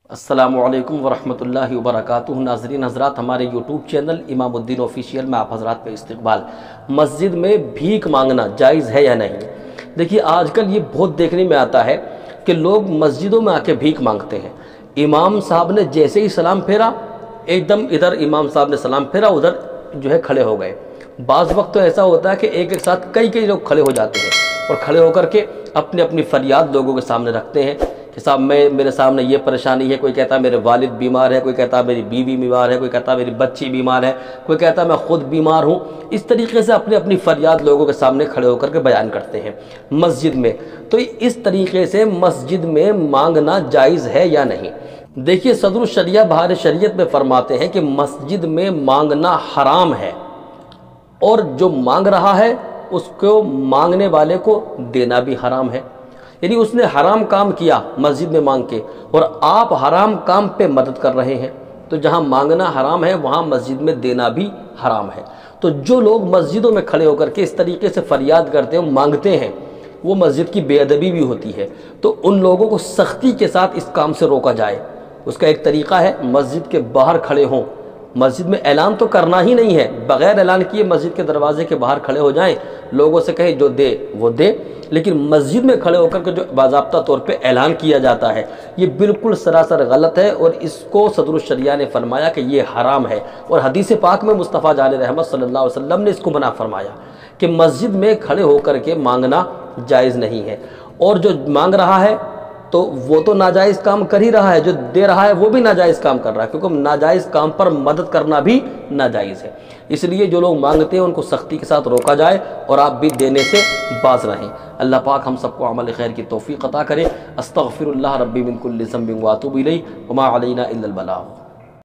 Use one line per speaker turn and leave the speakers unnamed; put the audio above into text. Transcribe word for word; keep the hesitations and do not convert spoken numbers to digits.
السلام علیکم ورحمۃ اللہ وبرکاتہ۔ ناظرین حضرات، ہمارے یوٹیوب چینل امام الدین آفیشیل میں آپ حضرات پہ استقبال۔ مسجد میں بھیک مانگنا جائز ہے یا نہیں؟ دیکھیے، آج کل یہ بہت دیکھنے میں آتا ہے کہ لوگ مسجدوں میں آ کے بھیک مانگتے ہیں۔ امام صاحب نے جیسے ہی سلام پھیرا، ایک دم ادھر امام صاحب نے سلام پھیرا، ادھر جو ہے کھڑے ہو گئے۔ بعض وقت تو ایسا ہوتا ہے کہ ایک ایک ساتھ کئی کئی لوگ کھڑے ہو جاتے ہیں اور کھڑے ہو کر کے اپنی اپنی فریاد لوگوں کے سامنے رکھتے ہیں کہ صاحب میں میرے سامنے یہ پریشانی ہے۔ کوئی کہتا ہے میرے والد بیمار ہے، کوئی کہتا ہے میری بیوی بیمار ہے، کوئی کہتا ہے میری بچی بیمار ہے، کوئی کہتا ہے میں خود بیمار ہوں۔ اس طریقے سے اپنی اپنی فریاد لوگوں کے سامنے کھڑے ہو کر کے بیان کرتے ہیں مسجد میں۔ تو اس طریقے سے مسجد میں مانگنا جائز ہے یا نہیں؟ دیکھیے، صدر الشریعہ بہار شریعت میں فرماتے ہیں کہ مسجد میں مانگنا حرام ہے، اور جو مانگ رہا ہے اس کو مانگنے والے کو دینا بھی حرام ہے۔ یعنی اس نے حرام کام کیا مسجد میں مانگ کے، اور آپ حرام کام پہ مدد کر رہے ہیں، تو جہاں مانگنا حرام ہے وہاں مسجد میں دینا بھی حرام ہے۔ تو جو لوگ مسجدوں میں کھڑے ہو کر کے اس طریقے سے فریاد کرتے ہیں، مانگتے ہیں، وہ مسجد کی بے ادبی بھی ہوتی ہے۔ تو ان لوگوں کو سختی کے ساتھ اس کام سے روکا جائے۔ اس کا ایک طریقہ ہے، مسجد کے باہر کھڑے ہوں، مسجد میں اعلان تو کرنا ہی نہیں ہے، بغیر اعلان کیے مسجد کے دروازے کے باہر کھڑے ہو جائیں، لوگوں سے کہیں جو دے وہ دے۔ لیکن مسجد میں کھڑے ہو کر کے جو باضابطہ طور پہ اعلان کیا جاتا ہے، یہ بالکل سراسر غلط ہے، اور اس کو صدر الشریعہ نے فرمایا کہ یہ حرام ہے، اور حدیث پاک میں مصطفیٰ جان رحمت صلی اللہ علیہ وسلم نے اس کو منع فرمایا کہ مسجد میں کھڑے ہو کر کے مانگنا جائز نہیں ہے۔ اور جو مانگ رہا ہے تو وہ تو ناجائز کام کر ہی رہا ہے، جو دے رہا ہے وہ بھی ناجائز کام کر رہا ہے، کیونکہ ناجائز کام پر مدد کرنا بھی ناجائز ہے۔ اس لیے جو لوگ مانگتے ہیں ان کو سختی کے ساتھ روکا جائے، اور آپ بھی دینے سے باز رہیں۔ اللہ پاک ہم سب کو عمل خیر کی توفیق عطا کرے۔ استغفر اللہ ربی من کل ذنب واتوب الیہ وما علینا الا البلاغ۔